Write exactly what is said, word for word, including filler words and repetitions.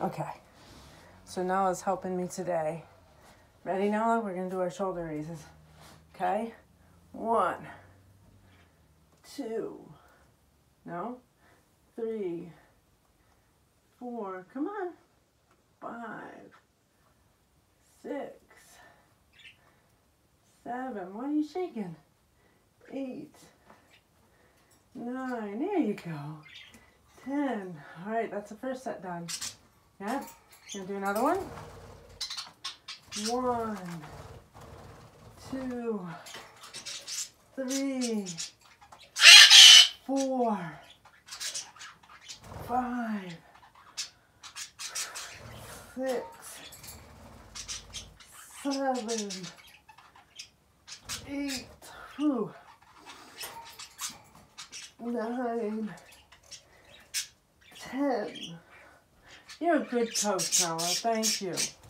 Okay. So Nala's helping me today. Ready, Nala? We're going to do our shoulder raises. Okay? One. Two. No? Three. Four. Come on. Five. Six. Seven. Why are you shaking? Eight. Nine. There you go. Ten. All right, that's the first set done. Yeah? Gonna do another one? One. Two. Three. Four. Five. Six. Seven. Eight. Whew. Nine. Ten. You're a good coach, Nala. Thank you.